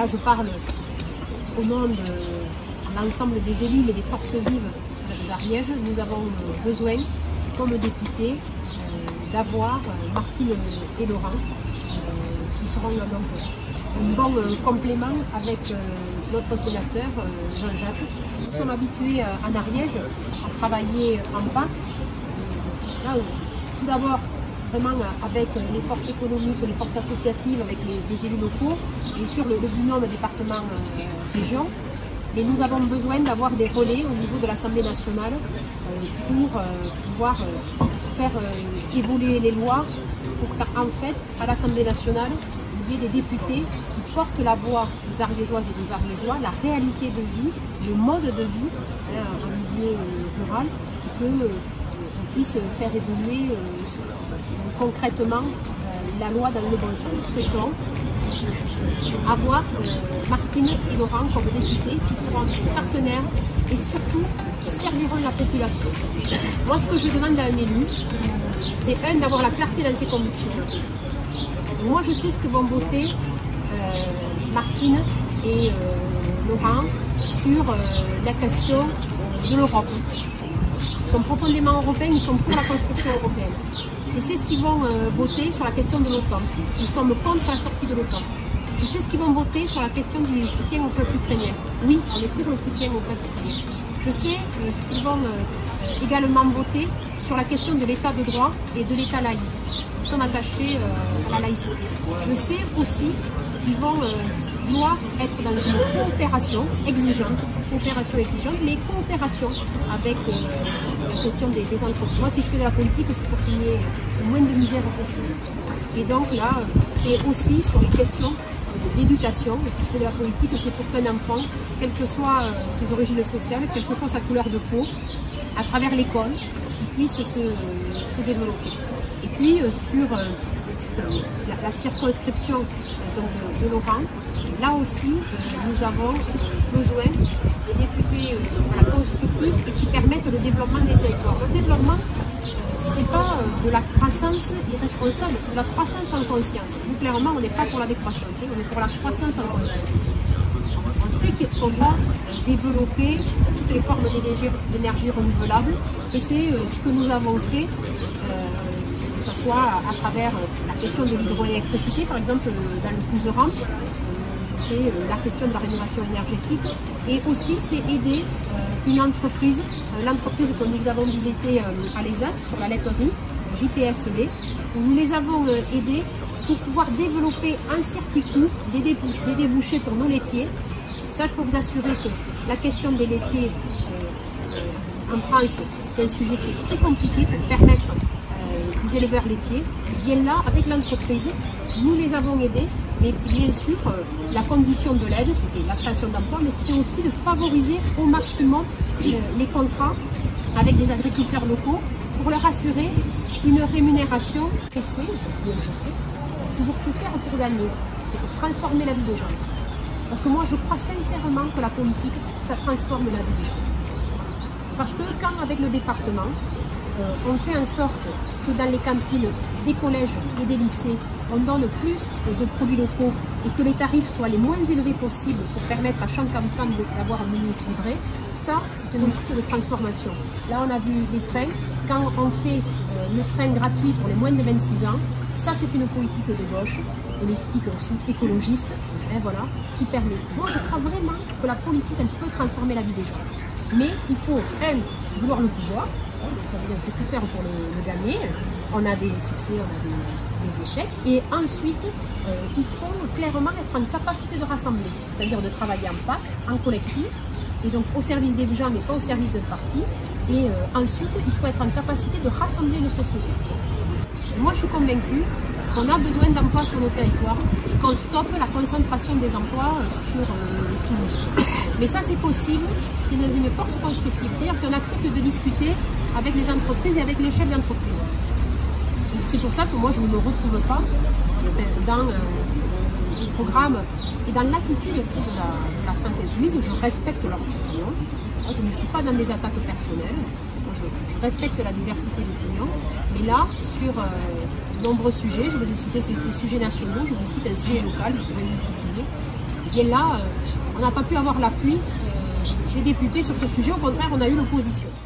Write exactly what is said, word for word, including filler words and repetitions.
là je parle au nom de l'ensemble des élus et des forces vives d'Ariège, nous avons besoin, comme députés, euh, d'avoir euh, Martine et Laurent, euh, qui seront donc un bon euh, complément avec euh, notre sénateur euh, Jean-Jacques. Nous sommes habitués euh, en Ariège à travailler en P A C. Là, tout d'abord, vraiment avec les forces économiques, les forces associatives, avec les, les élus locaux, bien sûr le, le binôme département-région. Euh, mais nous avons besoin d'avoir des relais au niveau de l'Assemblée nationale euh, pour euh, pouvoir euh, faire euh, évoluer les lois, pour qu'en fait, à l'Assemblée nationale, il y ait des députés qui portent la voix des Ariégeoises et des Ariégeois, la réalité de vie, le mode de vie hein, en milieu euh, rural, et que euh, on puisse faire évoluer euh, concrètement euh, la loi dans le bon sens. Souhaitons avoir euh, Martine et Laurent comme députés qui seront partenaires et surtout qui serviront la population. Moi, ce que je demande à un élu, c'est un, d'avoir la clarté dans ses convictions. Moi, je sais ce que vont voter euh, Martine et euh, Laurent sur euh, la question de l'Europe. Ils sont profondément européens, ils sont pour la construction européenne. Je sais ce qu'ils vont euh, voter sur la question de l'OTAN. Nous sommes contre la sortie de l'OTAN. Je sais ce qu'ils vont voter sur la question du soutien au peuple ukrainien. Oui, on est pour le soutien au peuple ukrainien. Je sais euh, ce qu'ils vont euh, également voter sur la question de l'état de droit et de l'état laïque. Nous sommes attachés euh, à la laïcité. Je sais aussi qu'ils vont euh, vouloir être dans une coopération exigeante, coopération exigeante, mais coopération avec euh, la question des, des entreprises. Moi, si je fais de la politique, c'est pour qu'il y ait le moins de misère possible. Et donc là, c'est aussi sur les questions d'éducation. Si je fais de la politique, c'est pour qu'un enfant, quelles que soient ses origines sociales, quelle que soit sa couleur de peau, à travers l'école, il puisse se, se développer. Et puis euh, sur euh, la, la circonscription euh, donc, de, de Laurent, là aussi, euh, nous avons besoin des députés euh, voilà, constructifs et qui permettent le développement des territoires. Le développement, euh, c'est pas euh, de la croissance irresponsable, c'est de la croissance en conscience. Nous, clairement, on n'est pas pour la décroissance, hein, on est pour la croissance en conscience. On sait qu'on doit développer toutes les formes d'énergie renouvelable et c'est euh, ce que nous avons fait, euh, que ce soit à travers euh, la question de l'hydroélectricité, par exemple euh, dans le Couserans, euh, c'est euh, la question de la rénovation énergétique et aussi c'est aider euh, une entreprise, euh, l'entreprise que nous avons visitée euh, à l'E S A T sur la laiterie, J P S Lait, où nous les avons euh, aidés pour pouvoir développer un circuit court, des, débou des débouchés pour nos laitiers. Ça, je peux vous assurer que la question des laitiers euh, euh, en France, c'est un sujet qui est très compliqué pour permettre euh, aux éleveurs laitiers. Bien là, avec l'entreprise, nous les avons aidés, mais bien sûr, euh, la condition de l'aide, c'était la création d'emplois, mais c'était aussi de favoriser au maximum euh, les contrats avec des agriculteurs locaux pour leur assurer une rémunération. Et c'est, bien je sais, toujours tout faire pour gagner, c'est pour transformer la vie des gens. Parce que moi, je crois sincèrement que la politique, ça transforme la vie des gens. Parce que quand, avec le département, euh, on fait en sorte que dans les cantines des collèges et des lycées, on donne plus de produits locaux et que les tarifs soient les moins élevés possibles pour permettre à chaque enfant d'avoir un menu équilibré, ça, c'est une politique de transformation. Là, on a vu les trains. Quand on fait euh, le train gratuit pour les moins de vingt-six ans, ça, c'est une politique de gauche, une politique aussi écologiste, hein, voilà, qui permet. Moi, je crois vraiment que la politique, elle peut transformer la vie des gens. Mais il faut, un, vouloir le pouvoir, hein, donc ça veut dire qu'il faut tout faire pour le, le gagner. On a des succès, on a des, des échecs. Et ensuite, euh, il faut clairement être en capacité de rassembler, c'est-à-dire de travailler en P A C, en collectif, et donc au service des gens et pas au service d'un parti. Et euh, ensuite, il faut être en capacité de rassembler une société. Moi, je suis convaincue qu'on a besoin d'emplois sur nos territoires, qu'on stoppe la concentration des emplois sur euh, Toulouse. Mais ça, c'est possible si dans une force constructive, c'est-à-dire si on accepte de discuter avec les entreprises et avec les chefs d'entreprise. C'est pour ça que moi, je ne me retrouve pas dans euh, le programme et dans l'attitude de la, de la France Insoumise, où je respecte leur opinion. Je ne suis pas dans des attaques personnelles. Je, je respecte la diversité d'opinion, mais là, sur euh, de nombreux sujets, je vous ai cité ces sujets nationaux, je vous cite un sujet local, vous pouvez multiplier. bien là, on n'a pas pu avoir l'appui des députés sur ce sujet. Au contraire, on a eu l'opposition.